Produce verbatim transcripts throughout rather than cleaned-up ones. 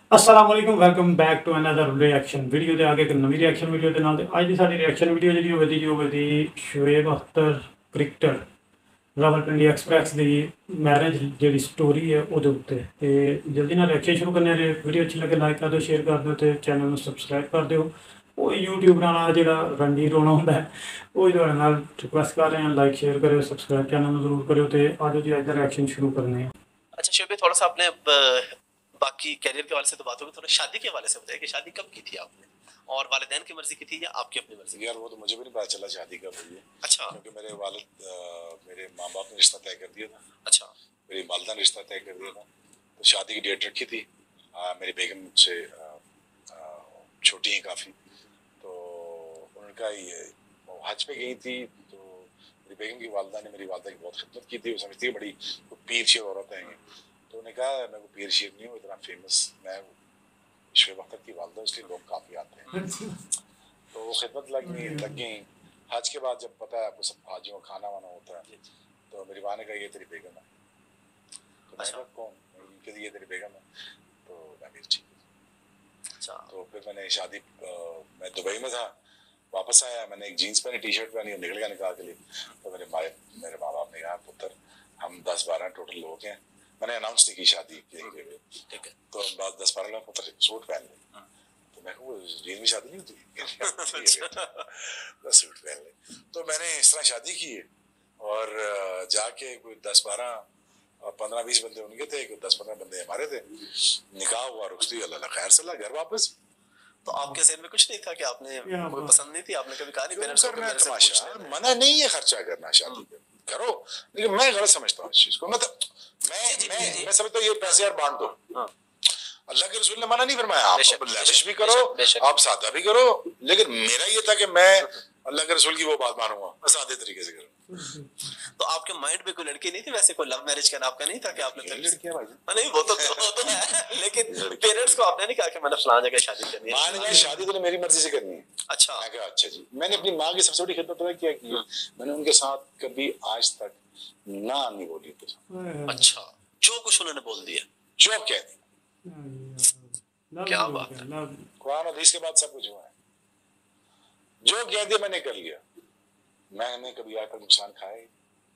अस्सलाम वालेकुम welcome back to another reaction video ਦੇ ਆਗੇ ਇੱਕ ਨਵੀਂ ਰਿਐਕਸ਼ਨ ਵੀਡੀਓ ਦੇ ਨਾਲ ਤੇ ਅੱਜ ਦੀ ਸਾਡੀ ਰਿਐਕਸ਼ਨ ਵੀਡੀਓ ਜਿਹੜੀ ਹੋਵੇਗੀ ਜੀ ਹੋਵੇਗੀ ਸ਼ੁਏਬ ਅਖਤਰ ਕ੍ਰਿਕਟਰ ਰਾਵਲਪਿੰਡੀ ਐਕਸਪ੍ਰੈਸ ਦੀ ਮੈਰਿਜ ਜਿਹੜੀ ਸਟੋਰੀ ਹੈ ਉਹਦੇ ਉੱਤੇ ਤੇ ਜਲਦੀ ਨਾਲ ਰਿਐਕਸ਼ਨ ਸ਼ੁਰੂ ਕਰਨੇ ਆ ਜੇ ਵੀਡੀਓ ਅੱਛੀ ਲੱਗੇ ਲਾਈਕ ਕਰ ਦਿਓ ਸ਼ੇਅਰ ਕਰ ਦਿਓ ਤੇ ਚੈਨਲ ਨੂੰ ਸਬਸਕ੍ਰਾਈਬ ਕਰ ਦਿਓ ਉਹ YouTube ਨਾਲ ਜਿਹੜਾ ਰੰਡੀ ਰੋਣਾ ਹੁੰਦਾ ਹੈ ਉਹ ਤੁਹਾਡੇ ਨਾਲ ਰਿਕੁਐਸਟ ਕਰ ਰਹੇ ਹਾਂ ਲਾਈਕ ਸ਼ੇਅਰ ਕਰਿਓ ਸਬਸਕ੍ਰਾਈਬ ਚੈਨਲ ਨੂੰ ਜ਼ਰੂਰ ਕਰਿਓ ਤੇ ਆਜੋ ਜੀ ਅੱਜ ਦਾ ਰਿਐਕਸ਼ਨ ਸ਼ੁਰੂ ਕਰਨੇ ਆ अच्छा शोबे थोड़ा सा अपने बाकी कैरियर के हवाले से तो बात होगी, थोड़ा शादी के हवाले से बताइए कि शादी कब की थी आपने और वालिदैन की मर्जी की थी या आपकी अपनी मर्जी? यार वो तो मुझे भी नहीं पता चला शादी कब हुई है। अच्छा। क्योंकि मेरे वालिद मेरे माँ बाप ने रिश्ता तय कर दिया था। अच्छा। मेरी वालदा ने रिश्ता तय कर दिया था तो शादी की डेट रखी थी। आ, मेरी बेगम मुझसे छोटी हैं काफ़ी, तो उनका ये हज पे गई थी तो मेरी बेगम की वालदा ने मेरी वालदा की बहुत खिदमत की थी। वो समझती है बड़ी पीर शीर औरत है, तो उन्होंने कहा मैं को पीर शीर नहीं हूँ, इतना फेमस मैं शोएब अख्तर की वालदा, इसलिए लोग काफ़ी आते हैं। तो वो खिदमत लग गई लग गई हज के बाद जब पता है आपको सब हाजियों का खाना वाना होता है, तो मेरी माँ ने कहा ये तेरी बेगम है। तो मैंने कहा कौन? कहती ये तेरी बेगम है। तो मैं भी ठीक है। अच्छा। तो फिर मैंने शादी आ, मैं दुबई में था, वापस आया, मैंने एक जीन्स पहनी, टी शर्ट पहनी और निकल गया निकाह के लिए। तो मेरे माए मेरे माँ बाप ने कहा पुत्र हम दस बारह टोटल लोग हैं, मैंने अनाउंस नहीं की शादी के लिए, ठीक है। तो हम बाद दस बारह लोग पुत्र सूट पहन ले। तो मैं कहूँ जीन में शादी नहीं होती बस सूट पहन ले। तो मैंने इस तरह शादी की है और जाके कोई दस बारह पंद्रह बीस बंदे उनके थे, कोई दस पंद्रह बंदे हमारे थे, निकाह हुआ, रुखसती, अल्लाह खैर सल्ला, घर वापस। तो आपके ज़हन में कुछ नहीं था कि आपने कोई पसंद नहीं थी, आपने कभी कहा नहीं पेरेंट्स को कि मेरे से तमाशा पूछ लेना? मना नहीं है खर्चा करना, शादी करो, लेकिन मैं गलत समझता हूँ इस चीज को। मतलब मैं जी, जी, मैं जी, जी। मैं समझता हूँ ये पैसे यार बांट दो। हाँ। अल्लाह के रसूल ने मना नहीं फरमाया, आप बेशक, लाविश भी बेशक, करो, बेशक। आप सादा भी करो, लेकिन मेरा ये था कि मैं अल्लाह के रसूल की वो बात मानूंगा, मैं सादे तरीके से करूँ। तो आपके माइंड में कोई लड़की नहीं थी वैसे, कोई लव मैरिज का आपका नहीं था कि आपने ये लड़कियां भाई हाँ, नहीं वो तो वो तो है लेकिन पेरेंट्स को आपने नहीं कहा कि मैंने फलां जगह शादी करनी माँ ने है? कहा शादी तो मेरी मर्जी से करनी है। अच्छा। मैं कहा अच्छा जी। मैंने अपनी माँ की सबसे बड़ी खिदमत पता क्या की, मैंने उनके साथ कभी आज तक ना नहीं बोली थी। अच्छा, जो कुछ उन्होंने बोल दिया जो कह दी, क्या बात है। कुरान और हदीस के बाद सब कुछ हुआ है, जो कह दिया मैंने कर लिया, मैंने कभी आज तक नुकसान खाया ही।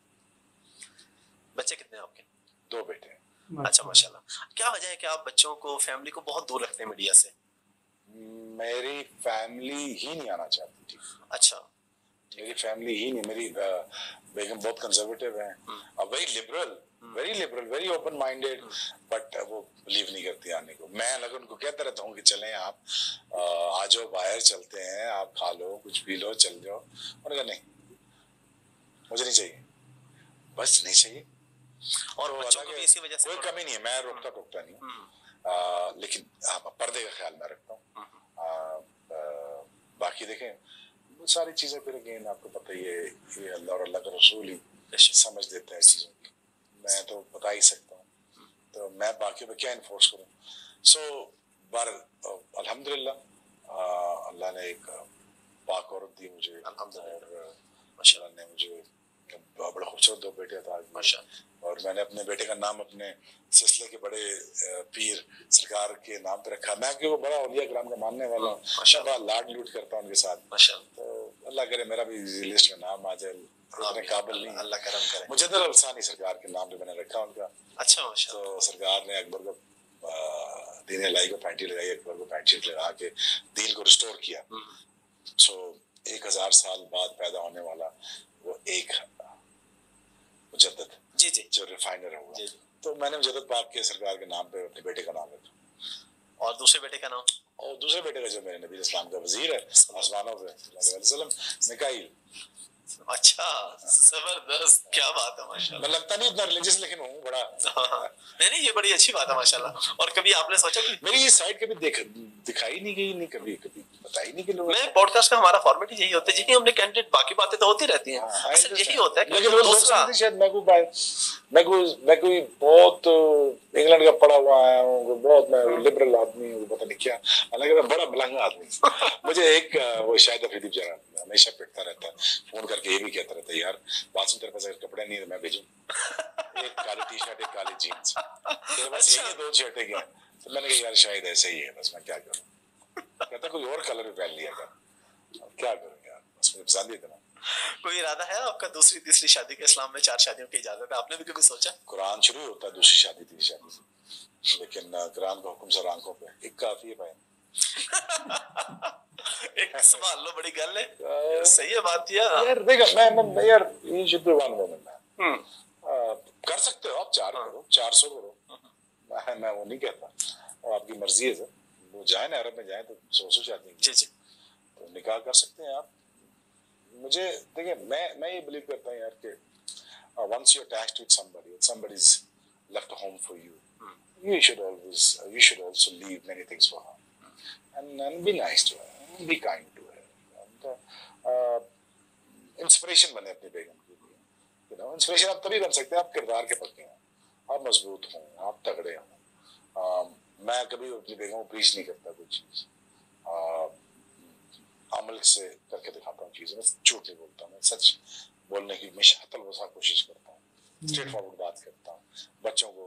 बच्चे कितने हैं आपके? दो बेटे हैं। अच्छा माशाल्लाह। क्या वजह है कि आप बच्चों को फैमिली को बहुत दूर रखते हैं मीडिया से? मेरी फैमिली ही नहीं आना चाहती थी। अच्छा। मेरी फैमिली ही नहीं, मेरी बेगम बहुत कंजर्वेटिव है, very liberal, very liberal, very open minded, but वो बिलीव नहीं करती आने को। मैं लगा उनको कहता रहता हूँ कि चलें आप, आ जाओ बाहर चलते हैं, आप खा लो कुछ पी लो चल जाओ। उन्होंने कहा नहीं मुझे नहीं चाहिए, बस नहीं चाहिए। और तो बच्चों को भी इसी वजह से कोई कमी नहीं है, मैं रोकता टोकता नहीं हूँ, लेकिन हाँ पर्दे का ख्याल मैं रखता हूँ। बाकी देखें वो सारी चीजें फिर अगेन आपको पता ही है, ये अल्लाह और अल्लाह का रसूल ही समझ देता है चीजों की, मैं तो बता ही सकता हूँ, तो मैं बाकी पे क्या इन्फोर्स करूँ। सो बार अल्हम्दुलिल्लाह अल्लाह ने एक पाक औरत दी मुझे, और माशाल्लाह ने मुझे बड़े खूबसूरत दो बेटे अता किए, और मैंने अपने बेटे का नाम अपने सिलसिले के बड़े पीर सरकार के नाम पे रखा। मैं क्योंकि बड़ा औलिया कराम का मानने वाला हूँ, बड़ा लाड लूट करता हूँ उनके साथ, तो अल्लाह करे मेरा भी लिस्ट में नाम आ जाए, इतने काबिल नहीं, अल्लाह करम करे। मुजद्दिद अल-सानी सरकार के नाम पे मैंने रखा उनका। अच्छा माशाल्लाह। तो सरकार ने अकबर को दीन लाई को पैंटी लगाई, अकबर को पैंट शीट लगा के दीन को रिस्टोर किया। सो एक हजार साल बाद पैदा होने वाला वो एक मुजद्दिद जी जी जो रिफाइनर हुआ, तो मैंने मुजद्दिद पाक के सरकार के नाम पे अपने बेटे का नाम रखा। और दूसरे बेटे का नाम? और दूसरे बेटे का जो मेरे नबी इस्लाम का वजीर है आसमानों पे वसल्लम, मिकाईल। अच्छा जबरदस्त, क्या बात है माशाल्लाह। मैं लगता नहीं उतना रिलीजियस, लेकिन हूँ बड़ा। नहीं नहीं ये बड़ी अच्छी बात है माशाल्लाह। और कभी आपने सोचा कि मेरी ये साइड कभी देख दिखाई नहीं गई, नहीं कभी कभी बताई नहीं कि लोग। मैं पॉडकास्ट का हमारा फॉर्मेट ही यही होता है, यही हमने कैंडिडेट, बाकी बातें तो होती रहती हैं, असल यही होता है। लेकिन वो दूसरा शायद मैं कोई मैं कोई मैं कोई बहुत इंग्लैंड का पढ़ा हुआ आया हूँ, बहुत मैं लिबरल आदमी हूँ, पता नहीं क्या, हालांकि मैं बड़ा मलंगा आदमी। मुझे एक वो शायद अफरीदी जरा हमेशा पिटता रहता है, फोन करके बल्कि ये भी कहता रहता है यार वासिम तेरे पास अगर कपड़े नहीं है तो मैं भेजूं एक काली टी शर्ट एक काली जीन्स तेरे पास यही दो शर्टें क्या तो मैंने कहा यार शायद ऐसे ही है बस मैं क्या करूं कहता कोई और कलर भी पहन लिया कर क्या करूं यार बस मुझे पसंद ही इतना। कोई इरादा है आपका दूसरी तीसरी शादी के? इस्लाम में चार शादियों की इजाजत है, आपने भी कभी सोचा? कुरान शुरू होता है दूसरी शादी तीसरी शादी से, लेकिन कुरान का हुक्म सर आंखों पे एक काफी है भाई। एक संभाल लो, बड़ी गल है, सही है बात या यार देखो मैं मैं यार ये शुद्ध वन वोमेन है कर सकते हो आप चार करो चार सौ करो मैं मैं वो नहीं कहता और आपकी मर्जी है सर वो जाए ना अरब में जाए तो सौ सौ शादी जी जी तो निकाह कर सकते हैं आप। मुझे देखिए मैं मैं ये बिलीव करता हूँ यार कि once you're attached with somebody and somebody's left a home for you hmm. you should always uh, you should also leave many things for her and, and be nice to her be kind to her and uh, inspiration बने अपनी बेगम के लिए you know inspiration आप तभी बन सकते हैं आप किरदार के पक्के हों आप मजबूत हों आप तगड़े हों। uh, मैं कभी अपनी बेगम को प्रीच नहीं करता कोई चीज़ uh, अमल से करके दिखाता हूँ चीज़ें मैं झूठ नहीं बोलता मैं सच बोलने की हमेशा हतल कोशिश करता हूँ स्ट्रेट फॉरवर्ड बात करता हूँ बच्चों को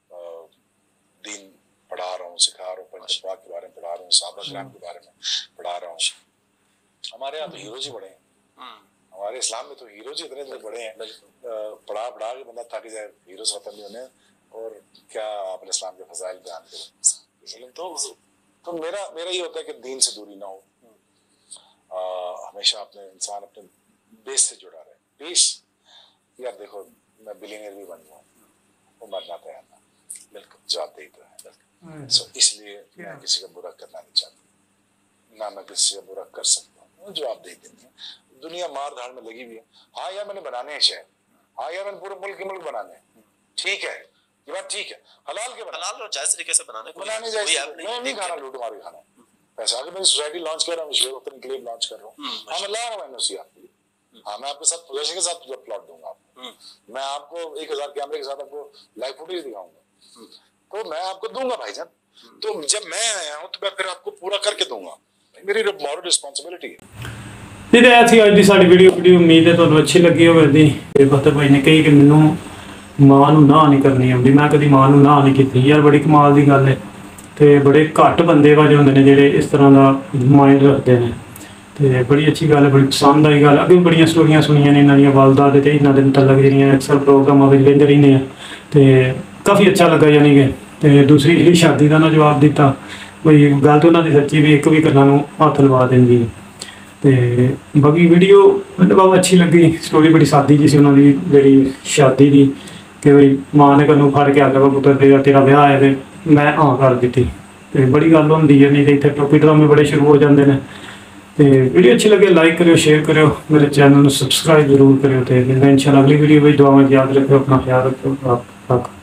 दीन पढ़ा रहा हूँ सिखा रहा हूँ पंचपाक के बारे में पढ़ा रहा हूँ साहबा किराम के बारे में पढ़ा रहा हूँ। हमारे यहाँ तो हीरोज ही बड़े हैं हमारे इस्लाम में तो हीरोज ही इतने बड़े हैं पढ़ा पढ़ा के बंदा थक जाए हीरोज खत्म नहीं होने और क्या अपने इस्लाम के फजाइल बयान करें। तो तो मेरा मेरा ये होता है कि दीन से दूरी ना हो आ, हमेशा अपने इंसान अपने बेस से जुड़ा रहे। बेस यार देखो मैं बिलियनियर भी बन जाऊँ वो मरना तैयार ना बिल्कुल जवाब दे तो है सो इसलिए मैं किसी का बुरा करना नहीं चाहता ना मैं किसी का बुरा कर सकता हूँ जवाब दे देंगे। दुनिया मार धाड़ में लगी हुई है। हाँ यार मैंने बनाने हैं शहर हाँ यार मैंने पूरे मुल्क के मुल्क बनाने ठीक है ये बात ठीक है हलाल के हलाल और जायज तरीके से बनाने बनाने जाए मैं नहीं खाना लूट मार खाना पैसा आगे मैं सोसाइटी लॉन्च कर रहा हूँ शेयर ओपन क्लेम लॉन्च कर रहा हूँ हाँ मैं ला रहा हूँ एनओसी आपके लिए हाँ मैं आपके साथ पोजीशन के साथ प्लॉट दूंगा आपको मैं आपको एक हजार कैमरे के साथ आपको लाइव फुटेज दिखाऊंगा तो मैं आपको दूंगा भाईजान। तो जब मैं आया हूँ तो मैं फिर आपको पूरा करके दूंगा मेरी मॉरल रिस्पॉन्सिबिलिटी है। ਜੀ ਤੇ ਐਸੀ ਅੱਜ ਦੀ ਸਾਡੀ ਵੀਡੀਓ ਵੀਡੀਓ ਉਮੀਦ ਹੈ ਤੁਹਾਨੂੰ ਅੱਛੀ ਲੱਗੀ ਹੋਵੇਗੀ। ਤੇ ਬਖਤਰ ਭਾਈ ਨੇ ਕਹੀ ਕਿ ਮੈਨੂੰ ਮਾਂ ਨੂੰ ਨਾ ਨਹੀਂ ਕਰਨੀ ਆਉਂਦੀ ਮੈਂ ਕਦੀ ਮਾਂ ਨੂੰ ਨਾ ਨਹੀਂ ਕੀਤੀ ਯਾਰ ਬੜੀ ਕਮਾਲ ਦੀ ਗੱਲ ਹੈ ਤੇ ਬੜੇ ਘੱਟ ਬੰਦੇ ਵਾਜੇ ਹੁੰਦੇ ਨੇ ਜਿਹੜੇ ਇਸ ਤਰ੍ਹਾਂ ਦਾ ਮਾਈਂਡ ਰੱਖਦੇ ਨੇ ਤੇ ਬੜੀ ਅੱਛੀ ਗੱਲ ਹੈ ਬੜੀ ਪਸੰਦ ਆਈ ਗੱਲ। ਅੱਗੇ ਬੜੀਆਂ ਸਟੋਰੀਆਂ ਸੁਣੀਆਂ ਨੇ ਇਹਨਾਂ ਦੀਆਂ ਵਾਲਦਾ ਦੇ ਤੇ ਇਹਨਾਂ ਦੇ ਮੁਤਲਕ ਜਿਹੜੀਆਂ ਅਕਸਰ ਪ੍ਰੋਗਰਾਮਾਂ ਵਿੱਚ ਲੈਂਦੇ ਰਹਿੰਦੇ ਆ ਤੇ ਕਾਫੀ ਅੱਛਾ ਲੱਗਾ ਯਾਨੀ ਕਿ ਤੇ ਦੂਸਰੀ ਜਿਹੜੀ ਸ਼ਾਦੀ ਦਾ ਨਾ ਜਵਾਬ ਦਿੱਤਾ ਬਈ ਗੱਲ ਤਾਂ ਉਹਨਾਂ ਦੀ ਸੱਚੀ ਵੀ ਇੱਕ ਵੀ ਗੱਲਾਂ ਨੂੰ ਹੱਥ ਲਵਾ ਦਿੰਦੀ ਹੈ ਤੇ ਬਾਕੀ ਵੀਡੀਓ ਮੈਨੂੰ ਬਹੁਤ ਅੱਛੀ ਲੱਗੀ ਸਟੋਰੀ ਬੜੀ ਸਾਦੀ ਜੀ ਸੀ ਉਹਨਾਂ ਦੀ ਜਿਹੜੀ ਸ਼ਾਦੀ ਦੀ ਕਿ ਬਈ ਮਾਂ ਨੇ ਕਨੂੰ ਫੜ ਕੇ ਆਖਿਆ ਪੁੱਤਰ ਤੇਰਾ ਤੇਰਾ ਵਿਆਹ ਹੈ ਤੇ ਮੈਂ ਹਾਂ ਕਰ ਦਿੱਤੀ ਤੇ ਬੜੀ ਗੱਲ ਹੁੰਦੀ ਹੈ ਨਹੀਂ ਤੇ ਇੱਥੇ ਟੋਪੀ ਡਰਾਮੇ ਬੜੇ ਸ਼ੁਰੂ ਹੋ ਜਾਂਦੇ ਨੇ ਤੇ ਵੀਡੀਓ ਅੱਛੀ ਲੱਗੇ ਲਾਈਕ ਕਰਿਓ ਸ਼ੇਅਰ ਕਰਿਓ ਮੇਰੇ ਚੈਨਲ ਨੂੰ ਸਬਸਕ੍ਰਾਈਬ ਜ਼ਰੂਰ ਕਰਿਓ ਤੇ ਮਿਲਦੇ ਹਾਂ ਇਨਸ਼ਾਅੱਲਾ ਅਗਲੀ ਵੀਡੀਓ ਵਿੱਚ ਦੁਆਵਾਂ ਯਾਦ ਰੱਖਿਓ ਆਪਣਾ ਖਿਆਲ ਰੱਖਿਓ ਆਪ ਤੱਕ।